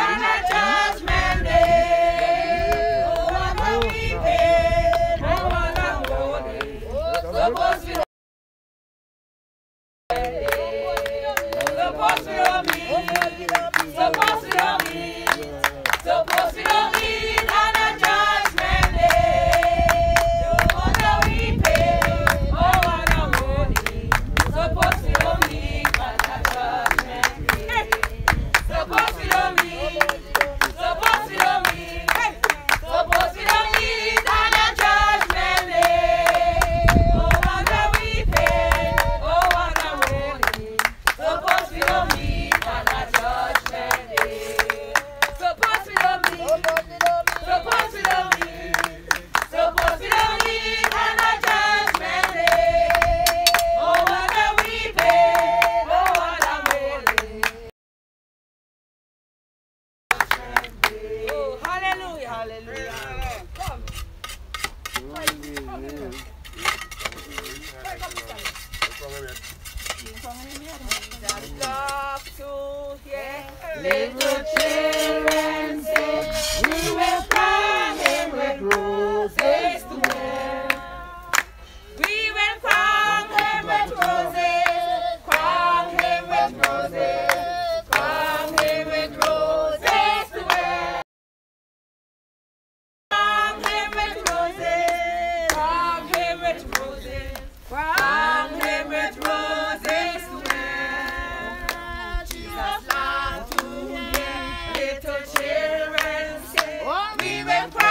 Little children say, we will crown him with roses to wear. We will crown him with roses, crown him with roses, crown him with roses to wear. Crown him with roses, crown him with roses, crown him with roses to wear. Jesus long to hear little children say, we will crown.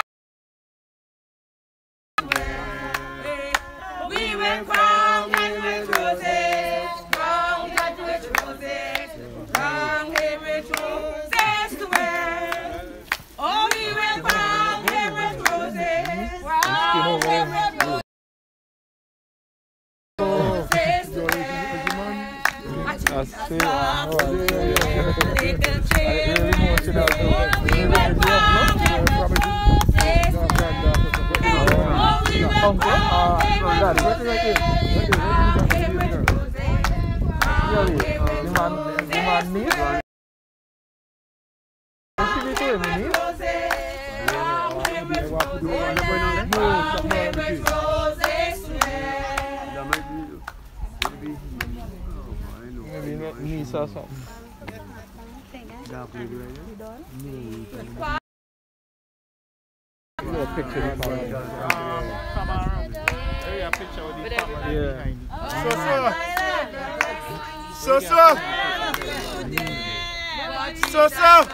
We will crown him with roses, crown him with roses, crown him with roses to wear. Oh, we will crown him with roses, crown him with roses to wear. Little children, we will crown him with roses. Oh, we will crown him with roses, crown him with roses, crown him with roses. Niece or something. A picture of the family. A picture with the family. Yeah. So.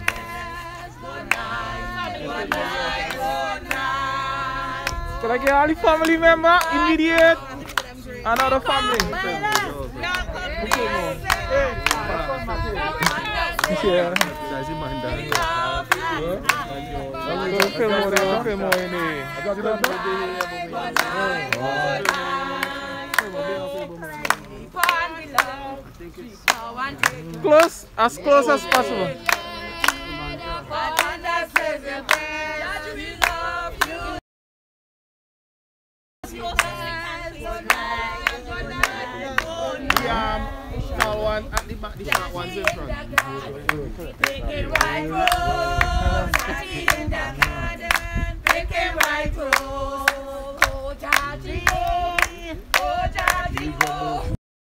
Can I get all the family member immediate? Another family. Yeah. Close, as close as possible. One at the back, the front one's in front. Picking right rose, Daddy in the garden. Picking right rose, oh Daddy, oh Daddy, oh.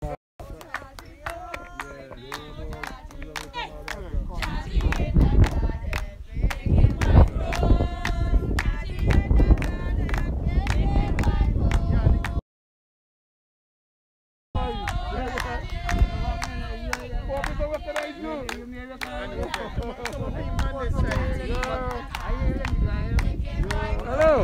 Hello.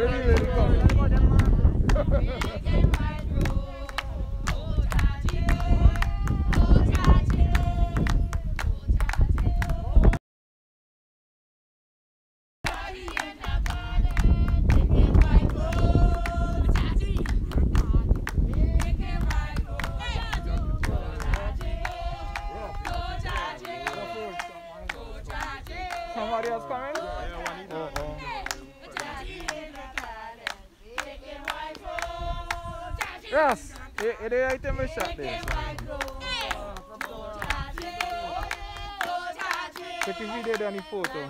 Somebody else coming? Yes, it is item we shot there. Take a video then the photo.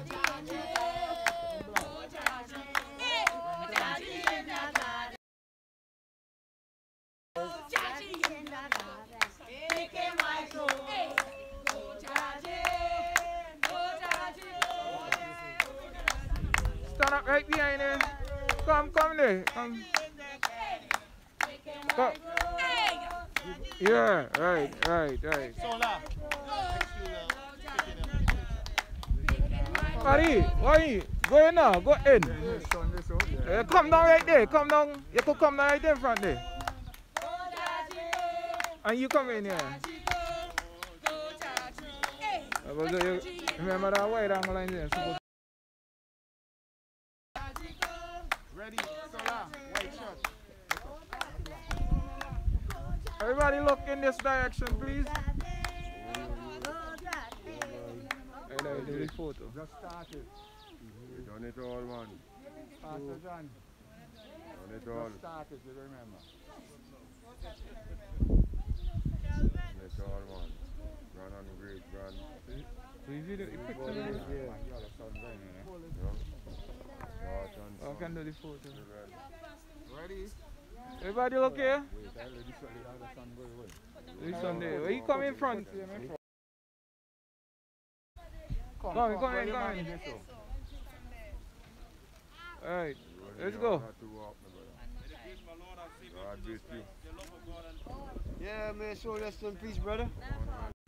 Stand up right behind him. Come there. Come. Yeah, right. Sola. Buddy, why? Go in now, go in. Come down right there, come down. You could come down right there in front there. And you come in here. Remember that white angle line there? Ready, Sola. White shot. Everybody look in this direction, please. Do the photo. Just started. We done it all, man. Pastor John. Done it all. Just started, you remember. Done it all, man. Grand and great, grand. So you video, you picture Yeah. this? You all sound very I can do the photo. Ready? Everybody look here? Wait, I already saw the other sun go away. This one there. Where you come in front? Come in. Alright, let's go. God bless you. Yeah, man, show us some peace, brother.